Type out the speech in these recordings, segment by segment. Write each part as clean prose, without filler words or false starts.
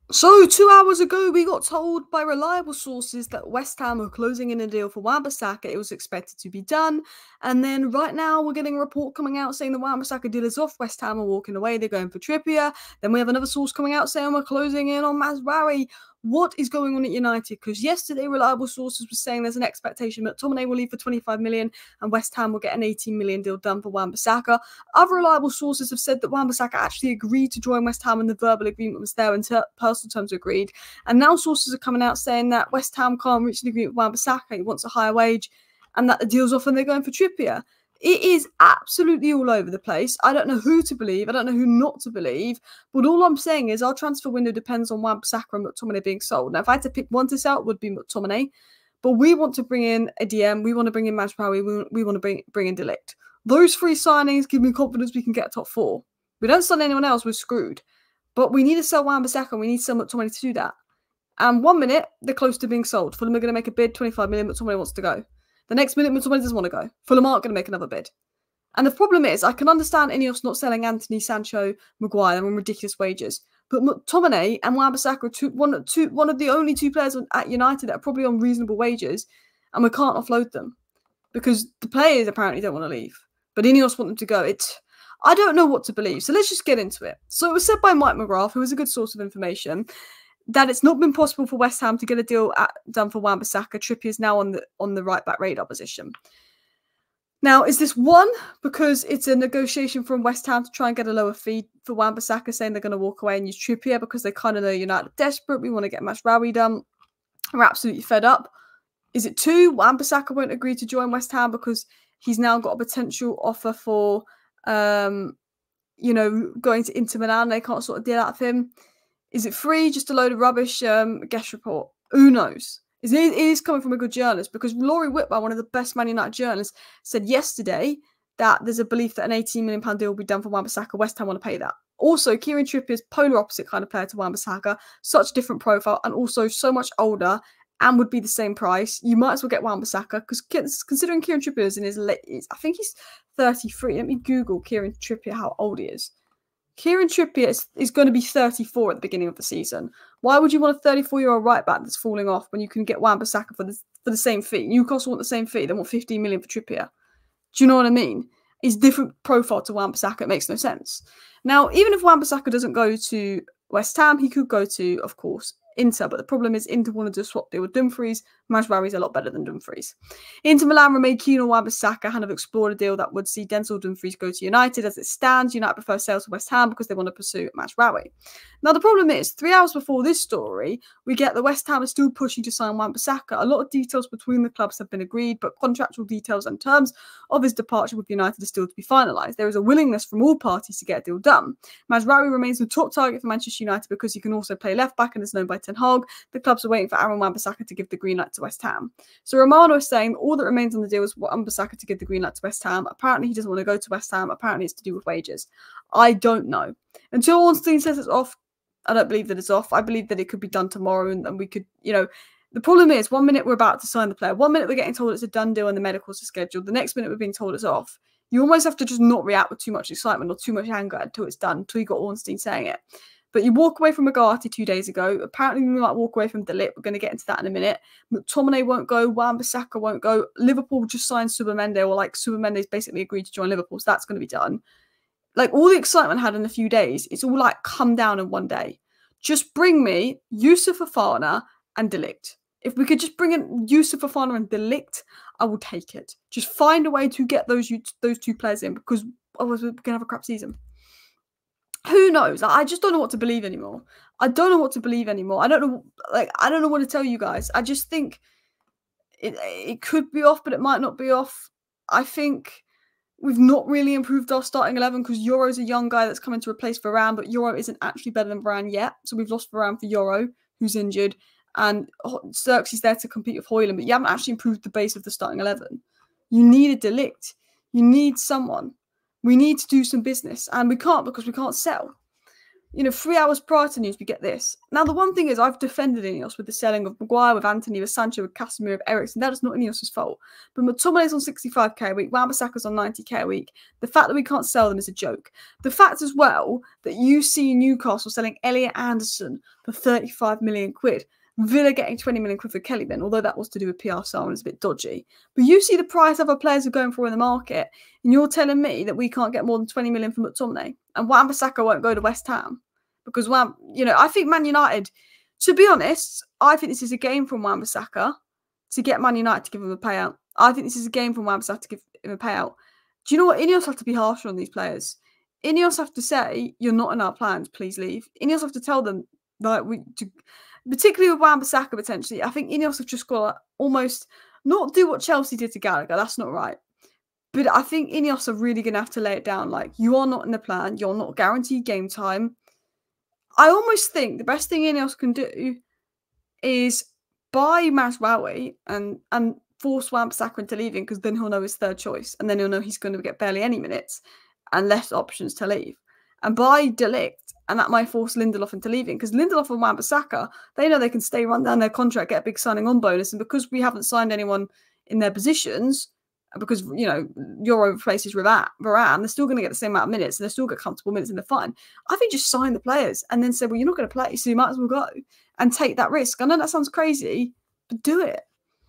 So 2 hours ago, we got told by reliable sources that West Ham are closing in a deal for Wan-Bissaka. It was expected to be done, and then right now we're getting a report coming out saying the Wan-Bissaka deal is off. West Ham are walking away. They're going for Trippier. Then we have another source coming out saying we're closing in on Mazraoui. What is going on at United? Because yesterday, reliable sources were saying there's an expectation that McTominay will leave for 25 million and West Ham will get an 18 million deal done for Wan-Bissaka. Other reliable sources have said that Wan-Bissaka actually agreed to join West Ham and the verbal agreement was there and personal terms were agreed. And now sources are coming out saying that West Ham can't reach an agreement with Wan-Bissaka. He wants a higher wage and that the deal's off and they're going for Trippier. It is absolutely all over the place. I don't know who to believe. I don't know who not to believe. But all I'm saying is our transfer window depends on Wan-Bissaka and McTominay being sold. Now, if I had to pick one to sell, it would be McTominay. But we want to bring in a DM. We want to bring in Mazraoui. We want to bring in De Ligt. Those three signings give me confidence we can get a top four. We don't sign anyone else, we're screwed. But we need to sell Wan-Bissaka and we need to sell McTominay to do that. And 1 minute, they're close to being sold. Fulham are going to make a bid, 25 million, McTominay wants to go. The next minute, McTominay doesn't want to go. Fulham aren't going to make another bid. And the problem is, I can understand Ineos not selling Anthony, Sancho, Maguire on ridiculous wages. But McTominay and Wan-Bissaka are one of the only two players at United that are probably on reasonable wages. And we can't offload them. Because the players apparently don't want to leave. But Ineos want them to go. I don't know what to believe. So let's just get into it. So it was said by Mike McGrath, who was a good source of information, that it's not been possible for West Ham to get a deal done for Wan-Bissaka. Trippier is now on the right back radar position. Now, is this one because it's a negotiation from West Ham to try and get a lower fee for Wan-Bissaka, saying they're going to walk away and use Trippier because they kind of know United are desperate. We want to get Mazraoui done. We're absolutely fed up. Is it two? Wan-Bissaka won't agree to join West Ham because he's now got a potential offer for, going to Inter Milan. They can't sort of deal out of him. Is it three? Just a load of rubbish guest report. Who knows? It is coming from a good journalist because Laurie Whitwell, one of the best Man United journalists, said yesterday that there's a belief that an £18 million deal will be done for Wan-Bissaka. West Ham want to pay that. Also, Kieran Trippier is polar opposite kind of player to Wan-Bissaka, such different profile and also so much older and would be the same price. You might as well get Wan-Bissaka because considering Kieran Trippier is in his late, I think he's 33. Let me Google Kieran Trippier, how old he is. Kieran Trippier is going to be 34 at the beginning of the season. Why would you want a 34-year-old right back that's falling off when you can get Wan-Bissaka for the same fee? Newcastle want the same fee. They want 15 million for Trippier. Do you know what I mean? He's different profile to Wan-Bissaka. It makes no sense. Now, even if Wan-Bissaka doesn't go to West Ham, he could go to, of course, Inter, but the problem is Inter wanted to swap deal with Dumfries. Mazraoui is a lot better than Dumfries. Inter Milan remain keen on Wan-Bissaka and have explored a deal that would see Denzel Dumfries go to United. As it stands, United prefer sales to West Ham because they want to pursue Mazraoui. Now, the problem is, 3 hours before this story, we get the West Ham is still pushing to sign Wan-Bissaka. A lot of details between the clubs have been agreed, but contractual details and terms of his departure with United are still to be finalised. There is a willingness from all parties to get a deal done. Mazraoui remains the top target for Manchester United because he can also play left back and is known by Ten Hag. The clubs are waiting for Aaron Wan-Bissaka to give the green light to West Ham. So Romano is saying all that remains on the deal is Wan-Bissaka to give the green light to West Ham. Apparently he doesn't want to go to West Ham. Apparently it's to do with wages. I don't know. Until Ornstein says it's off, I don't believe that it's off. I believe that it could be done tomorrow and we could, the problem is 1 minute we're about to sign the player. 1 minute we're getting told it's a done deal and the medicals are scheduled. The next minute we're being told it's off. You almost have to just not react with too much excitement or too much anger until it's done, until you got Ornstein saying it. But you walk away from McGarty 2 days ago. Apparently, we might walk away from De Ligt. We're going to get into that in a minute. McTominay won't go. Wan-Bissaka won't go. Liverpool just signed Subamende, or Subamende's basically agreed to join Liverpool, so that's going to be done. All the excitement I had in a few days, it's all come down in 1 day. Just bring me Youssouf Fofana and De Ligt. If we could just bring in Youssouf Fofana and De Ligt, I will take it. Just find a way to get those two players in because otherwise we're going to have a crap season. Who knows? I just don't know what to believe anymore. I don't know what to believe anymore. I don't know. I don't know what to tell you guys. I just think it could be off, but it might not be off. I think we've not really improved our starting 11 because Euro's a young guy that's coming to replace Varane, but Euro isn't actually better than Varane yet. So we've lost Varane for Euro, who's injured, and Xerxes there to compete with Højlund, but you haven't actually improved the base of the starting 11. You need a De Ligt. You need someone. We need to do some business, and we can't because we can't sell. You know, 3 hours prior to news, we get this. Now, the one thing is, I've defended Ineos with the selling of Maguire, with Anthony, with Sancho, with Casemiro, with Eriksen. That is not Ineos' fault. But McTominay's on 65k a week, Wan-Bissaka's on 90k a week. The fact that we can't sell them is a joke. The fact as well that you see Newcastle selling Elliot Anderson for 35 million quid. Villa getting 20 million quid for Kellyman, although that was to do with PRSL and it's a bit dodgy. But you see the price other players are going for in the market, and you're telling me that we can't get more than 20 million for McTominay, and Wan-Bissaka won't go to West Ham. Because, you know, I think Man United, to be honest, I think this is a game from Wan-Bissaka to get Man United to give him a payout. I think this is a game from Wan-Bissaka to give him a payout. Do you know what? Ineos have to be harsher on these players. Ineos have to say, you're not in our plans, please leave. Ineos have to tell them, like, particularly with Wan-Bissaka potentially, I think Ineos have just got to almost not do what Chelsea did to Gallagher. That's not right. But I think Ineos are really going to have to lay it down. Like, you are not in the plan. You're not guaranteed game time. I almost think the best thing Ineos can do is buy Mazraoui and force Wan-Bissaka into leaving, because then he'll know his third choice, and then he'll know he's going to get barely any minutes and less options to leave. And buy De Ligt, and that might force Lindelof into leaving, because Lindelof and Wan-Bissaka, they know they can stay, run down their contract, get a big signing on bonus, and because we haven't signed anyone in their positions, because, you know, Euro replaces Varane, they're still going to get the same amount of minutes, and they'll still get comfortable minutes, and they're fine. I think just sign the players and then say, well, you're not going to play, so you might as well go and take that risk. I know that sounds crazy, but do it.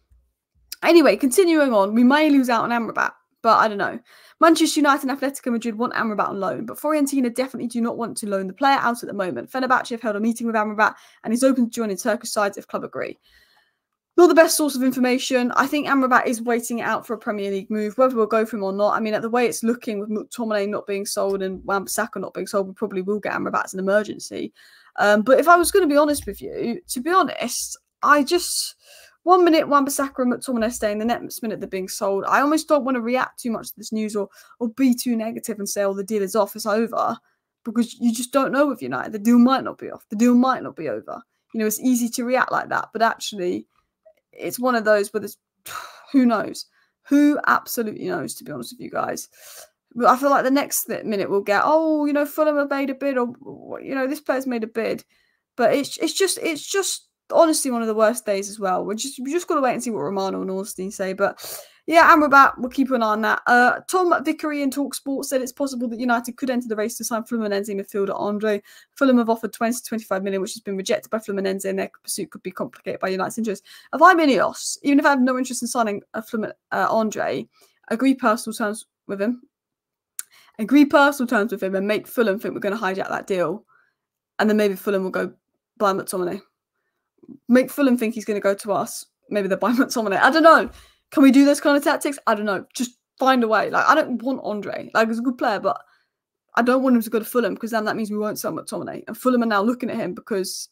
Anyway, continuing on, we may lose out on Amrabat, but I don't know. Manchester United and Atletico Madrid want Amrabat on loan, but Fiorentina definitely do not want to loan the player out at the moment. Fenerbahce have held a meeting with Amrabat and is open to joining Turkish sides if club agree. Not the best source of information. I think Amrabat is waiting it out for a Premier League move, whether we'll go for him or not. I mean, at the way it's looking with McTominay not being sold and Wan-Bissaka not being sold, we probably will get Amrabat as an emergency. But if I was going to be honest with you, to be honest, I just... 1 minute Wan-Bissaka and McTominay staying, the next minute they're being sold. I almost don't want to react too much to this news or be too negative and say, oh, the deal is off, it's over. Because you just don't know with United. The deal might not be off. The deal might not be over. You know, it's easy to react like that, but actually... it's one of those where there's, who knows? Who absolutely knows, to be honest with you guys. But I feel like the next minute we'll get, oh, you know, Fulham have made a bid, or, you know, this player's made a bid. But it's just honestly one of the worst days as well. We just got to wait and see what Romano and Ornstein say. But yeah, Amrabat, we'll keep an eye on that. Tom Vickery in TalkSport said it's possible that United could enter the race to sign Fluminense midfielder Andre. Fulham have offered 20 to 25 million, which has been rejected by Fluminense, and their pursuit could be complicated by United's interest. If I'm Ineos, even if I have no interest in signing Andre, agree personal terms with him. Agree personal terms with him and make Fulham think we're going to hijack that deal. And then maybe Fulham will go buy McTominay. Make Fulham think he's going to go to us. Maybe they'll buy McTominay. I don't know. Can we do those kind of tactics? I don't know. Just find a way. Like, I don't want Andre. Like, he's a good player, but I don't want him to go to Fulham, because then that means we won't sell McTominay. And Fulham are now looking at him because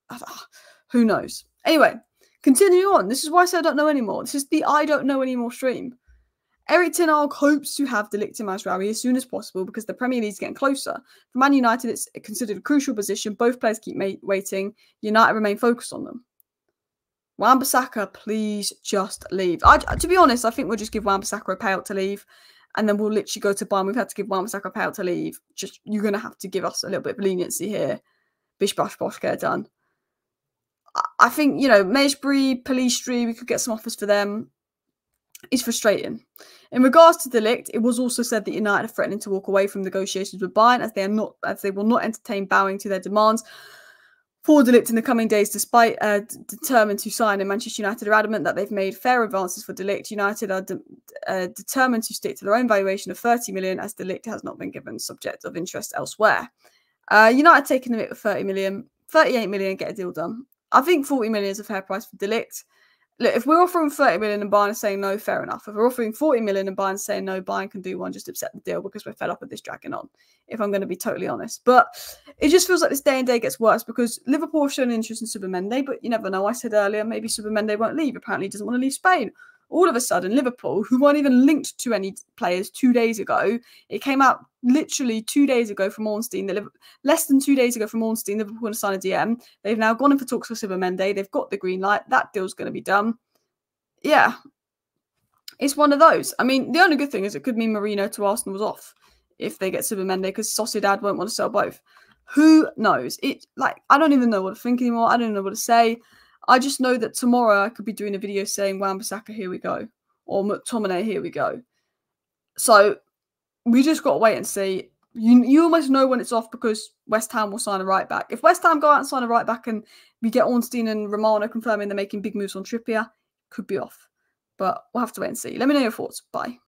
who knows? Anyway, continuing on. This is why I say I don't know anymore. This is the I don't know anymore stream. Erik ten Hag hopes to have De Ligt and Mazraoui as soon as possible because the Premier League is getting closer. For Man United, it's considered a crucial position. Both players keep waiting. United remain focused on them. Wan-Bissaka, please just leave. To be honest, I think we'll just give Wan-Bissaka a payout to leave, and then we'll literally go to Bayern. We've had to give Wan-Bissaka a payout to leave. Just, you're going to have to give us a little bit of leniency here. Bish, bash, bosh, get it done. I think, you know, Mejbri, Pellistri, we could get some offers for them. It's frustrating. In regards to De Ligt, it was also said that United are threatening to walk away from negotiations with Bayern as they will not entertain bowing to their demands for De Ligt in the coming days, despite determined to sign. And Manchester United are adamant that they've made fair advances for De Ligt. United are determined to stick to their own valuation of 30 million, as De Ligt has not been given subject of interest elsewhere. United taking the hit with 30 million, 38 million, get a deal done. I think 40 million is a fair price for De Ligt. Look, if we're offering 30 million and Bayern is saying no, fair enough. If we're offering 40 million and Bayern is saying no, Bayern can do one, just accept the deal because we're fed up with this dragging on, if I'm going to be totally honest. But it just feels like this day and day gets worse because Liverpool have shown interest in Subamende, but you never know. I said earlier, maybe Subamende won't leave. Apparently he doesn't want to leave Spain. All of a sudden, Liverpool, who weren't even linked to any players 2 days ago, it came out literally 2 days ago from Ornstein, less than 2 days ago from Ornstein, Liverpool going to sign a DM. They've now gone in for talks for Subamende. They've got the green light. That deal's going to be done. Yeah, it's one of those. I mean, the only good thing is it could mean Marino to Arsenal was off if they get Subamende, because Sociedad won't want to sell both. Who knows? I don't even know what to think anymore. I don't know what to say. I just know that tomorrow I could be doing a video saying Wan-Bissaka, here we go, or McTominay, here we go. So we just got to wait and see. You almost know when it's off because West Ham will sign a right back. If West Ham go out and sign a right back and we get Ornstein and Romano confirming they're making big moves on Trippier, could be off. But we'll have to wait and see. Let me know your thoughts. Bye.